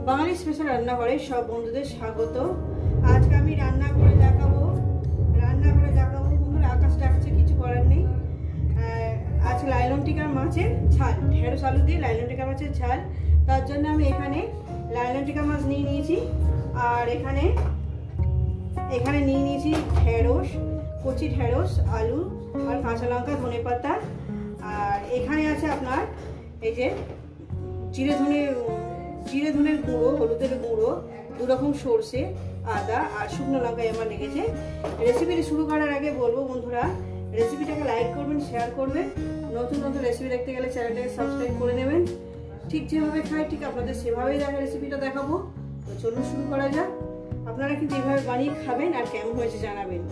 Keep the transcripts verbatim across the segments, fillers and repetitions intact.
বাঙালি special রান্নাঘরে সব বন্ধুদের স্বাগত। আজকে আমি রান্না করে দেখাবো রান্না করে দেখাবো বন্ধুরা। আকাশ ডাকছে, কিছু করার নেই। আজকে লাইলন টিকার মাছের ঝাল, ঢেঁড়স আলু দিয়ে লাইলন টিকার মাছের ঝাল। তার জন্য আমি এখানে লাইলন টিকা মাছ নিয়ে নিয়েছি, আর এখানে এখানে নিয়ে নিয়েছি ঢেঁড়স, কচি ঢেঁড়স, আলু আর কাঁচা লঙ্কা, ধনে পাতা। আর এখানে আছে আপনার এই যে জিরে ধনে জিরে ধনের গুঁড়ো, হলুদের গুঁড়ো, দু রকম সর্ষে, আদা আর শুকনো লঙ্কা আমার লেগেছে। রেসিপিটি শুরু করার আগে বলবো বন্ধুরা, রেসিপিটাকে লাইক করবেন, শেয়ার করবেন। নতুন নতুন রেসিপি দেখতে গেলে চ্যানেলটাকে সাবস্ক্রাইব করে নেবেন। ঠিক যেভাবে খাই ঠিক আপনাদের সেভাবেই দেখা রেসিপিটা দেখাবো। তো চলুন শুরু করা যাক। আপনারা কিন্তু এইভাবে বানিয়ে খাবেন আর কেমন হয়েছে জানাবেন।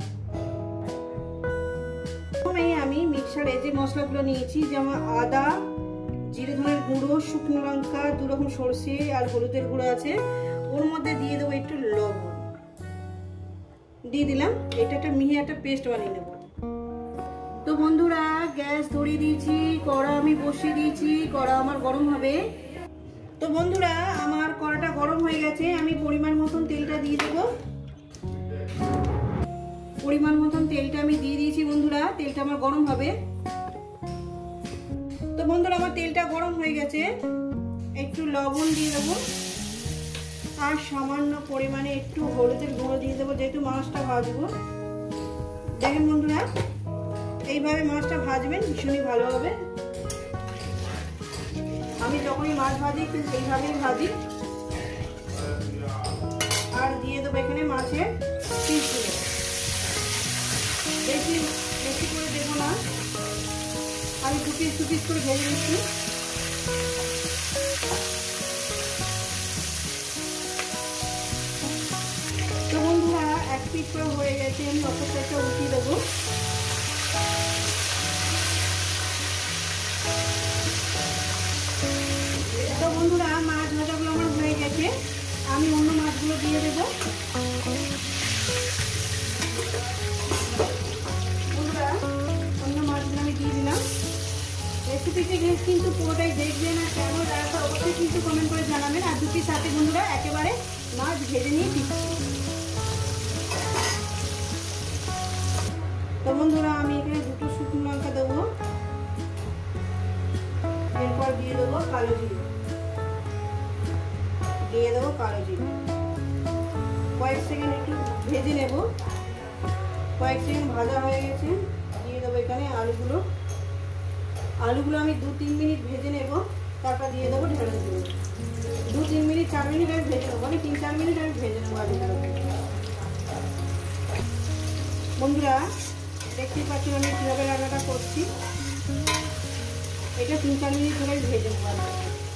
প্রথমে আমি মিক্সারে যে মশলাগুলো নিয়েছি, যেমন আদা, জিরে ধনের গুঁড়ো, শুকনো লঙ্কা, দু রকম সর্ষে আর হলুদের গুঁড়ো আছে। ওর মধ্যে দিয়ে দেবো একটু লবণ, দিয়ে দিলাম। এটা একটা মিহি একটা পেস্ট বানিয়ে নেব। তো বন্ধুরা গ্যাস ধরিয়ে দিয়েছি, কড়া আমি বসিয়ে দিয়েছি, কড়া আমার গরম হবে। তো বন্ধুরা আমার কড়াটা গরম হয়ে গেছে, আমি পরিমাণ মতন তেলটা দিয়ে দেবো। পরিমাণ মতন তেলটা আমি দিয়ে দিয়েছি বন্ধুরা, তেলটা আমার গরম হবে। তো বন্ধুরা আমার তেলটা গরম হয়ে গেছে, একটু লবণ দিয়ে দেবো আর সামান্য পরিমাণে একটু হলুদের গুঁড়ো দিয়ে দেবো, যেহেতু মাছটা ভাজবো। দেখেন বন্ধুরা এইভাবে মাছটা ভাজবেন, ভীষণই ভালো হবে। আমি যখনই মাছ ভাজি কিন্তু এইভাবেই ভাজি। আর দিয়ে দেবো এখানে মাছের পিসগুলো, বেশি বেশি করে দেবো না, আমি দু পিস দু পিস করে ভেজে নিচ্ছি। তো বন্ধুরা এক পিস করে হয়ে গেছে, আমি অপর সাইডটা উঠিয়ে দেবো। তো বন্ধুরা মাছ ভাজাগুলো আমার হয়ে গেছে, আমি অন্য মাছগুলো দিয়ে দেবো। বন্ধুরা অন্য মাছগুলো আমি দিয়ে দিলাম। রেসিপিটি কিন্তু পুরোটাই দেখবেন, আর কেন দেখা অবশ্যই কিন্তু কমেন্ট করে জানাবেন। আর দুটির সাথে বন্ধুরা একেবারে মাছ ভেজে নিয়ে দিচ্ছি। তো বন্ধুরা আমি এখানে দুটো শুকনো লঙ্কা দেবো, এরপর দিয়ে দেবো কালো জিরে, দিয়ে দেবো কালো জিরে। কয়েক সেকেন্ড একটু ভেজে নেব। কয়েক সেকেন্ড ভাজা হয়ে গেছে, দিয়ে দেবো এখানে আলুগুলো। আলুগুলো আমি দু তিন মিনিট ভেজে নেব, তারপর দিয়ে দেবো ঢেঁড়সগুলো। দু তিন মিনিট চার মিনিট আমি ভেজে নেবো, মানে তিন চার মিনিট আমি ভেজে নেবো আলুগুলো। বন্ধুরা দেখতেই পাচ্ছি আমি কীভাবে রান্নাটা করছি। এটা তিন চার মিনিট ধরে ভেজে নেবো আলুটা।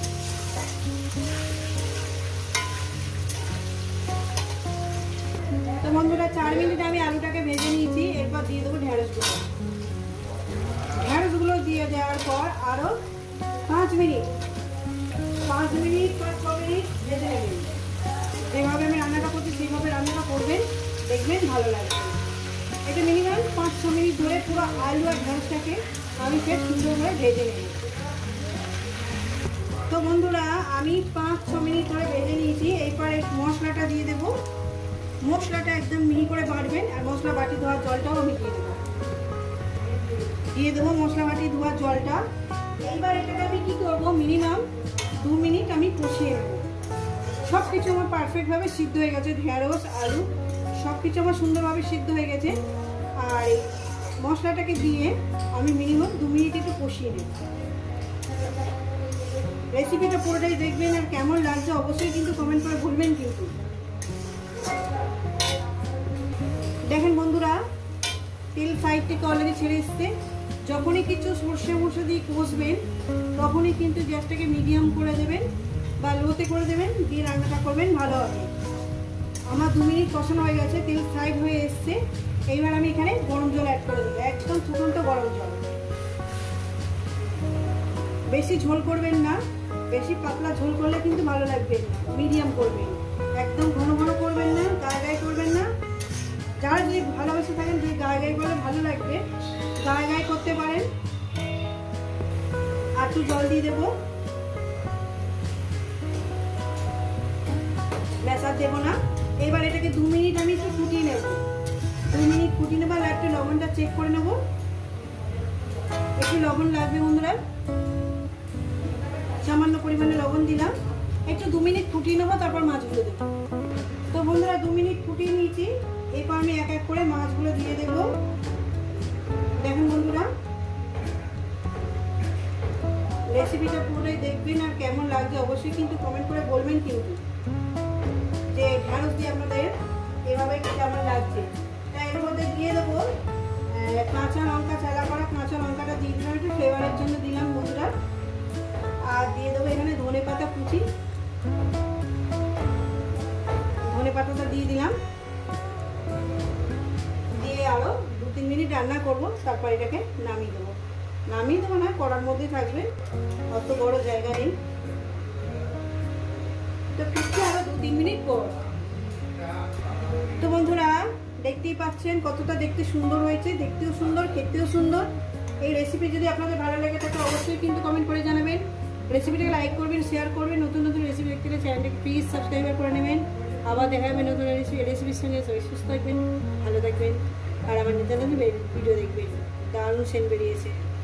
তো বন্ধুরা চার মিনিট আমি আলুটাকে ভেজে নিয়েছি, এরপর দিয়ে দেবো ঢেঁড়সগুলো। ঢেঁড়সগুলো দিয়ে দেওয়ার পর আরো পাঁচ মিনিট পাঁচ মিনিট পাঁচ ছ মিনিট ভেজে নেবেন। যেভাবে আমি রান্নাটা করছি সেইভাবে রান্নাটা করবেন, দেখবেন ভালো লাগবে। এটা মিনিমাম পাঁচ ছ মিনিট ধরে পুরো আলু আর ঢেঁড়সটাকে আমি ফের সুন্দরভাবে ভেজে নেব। তো বন্ধুরা আমি পাঁচ ছ মিনিট ধরে ভেজে নিয়েছি, এরপর এই মশলাটা দিয়ে দেবো। মশলাটা একদম মিহি করে বাটবেন, আর মশলা বাটি ধোয়ার জলটাও আমি দিয়ে দেবো দিয়ে দেবো মশলা বাটি ধোয়ার জলটা। এইবার এটাকে আমি কী করবো, মিনিমাম দু মিনিট আমি কষিয়ে নেব। সব কিছু আমার পারফেক্টভাবে সিদ্ধ হয়ে গেছে, ঢেঁড়স আলু সব কিছু আমার সুন্দরভাবে সিদ্ধ হয়ে গেছে। আর এই মশলাটাকে দিয়ে আমি মিনিমাম দু মিনিট একটু কষিয়ে নেব। রেসিপিটা পুরোটাই দেখবেন, আর কেমন লাগছে অবশ্যই কিন্তু কমেন্ট করে বলবেন। কিন্তু দেখেন বন্ধুরা তেল সাইড থেকে অলরেডি ছেড়ে এসছে। যখনই কিছু সর্ষে মশলা দিয়ে কষবেন তখনই কিন্তু গ্যাসটাকে মিডিয়াম করে দেবেন বা লোতে করে দেবেন, দিয়ে রান্নাটা করবেন, ভালো হবে। আমার দু মিনিট কষানো হয়ে গেছে, তেল সাইড হয়ে এসছে। এইবার আমি এখানে গরম জল অ্যাড করে দেবো, একদম ফুটন্ত গরম জল। বেশি ঝোল করবেন না, বেশি পাতলা ঝোল করলে কিন্তু ভালো লাগবে না। মিডিয়াম করবেন, একদম ঘন ঘন করবেন না, গায়ে গায়ে করবেন না। যারা যদি ভালোবেসে থাকেন, যে গায়ে গায়ে করলে ভালো লাগবে, গায়ে গায়ে করতে পারেন। আর একটু জল দিয়ে দেবো। ব্যাস আর দেবো না। এবার এটাকে দু মিনিট আমি একটু ফুটিয়ে নেব, দুই মিনিট ফুটিয়ে নেবো। আর একটু লবণটা চেক করে নেবো, একটু লবণ লাগবে বন্ধুরা, সামান্য পরিমাণে লবণ দিলাম। একটু দু মিনিট ফুটিয়ে নেবো, তারপর মাছগুলো দেবো। তো বন্ধুরা দু মিনিট ফুটিয়ে নিয়েছি, এরপর আমি এক এক করে মাছগুলো দিয়ে দেবো। দেখেন বন্ধুরা, রেসিপিটা পুরোটাই দেখবেন, আর কেমন লাগছে অবশ্যই কিন্তু কমেন্ট করে বলবেন কিন্তু, যে ঢ্যাঁড়স দিয়ে আপনাদের এভাবে কেমন লাগছে। তাই এর মধ্যে দিয়ে দেবো কাঁচা লঙ্কা, চালা করা কাঁচা লঙ্কাটা দিয়ে দিলাম, একটু ফ্লেভারের জন্য দিলাম বন্ধুরা। আর দিয়ে দেবো এখানে ধনে পাতা কুচি, ধনে পাতাটা দিয়ে দিলাম। দিয়ে আরো দু তিন মিনিট রান্না করব, তারপর এটাকে নামিয়ে দেবো। নামিয়ে দেবো না, কড়ার মধ্যে থাকবে, অত বড় জায়গা নেই। তো ফিরছে আরো দু তিন মিনিট পর। তো বন্ধুরা দেখতেই পাচ্ছেন কতটা দেখতে সুন্দর হয়েছে, দেখতেও সুন্দর, খেতেও সুন্দর। এই রেসিপি যদি আপনাদের ভালো লেগে থাকে অবশ্যই কিন্তু কমেন্ট করে জানাবেন। রেসিপিটাকে লাইক করবেন, শেয়ার করবেন। নতুন নতুন রেসিপি দেখতে গেলে চ্যানেলটাকে প্লিজ সাবস্ক্রাইব করে নেবেন। আবার দেখা যাবে নতুন রেসিপি রেসিপির সঙ্গে। সুস্থ থাকবেন, ভালো থাকবেন, আর আমার নতুন নতুন ভিডিও দেখবেন। দারুণ সেন্ট বেরিয়েছে।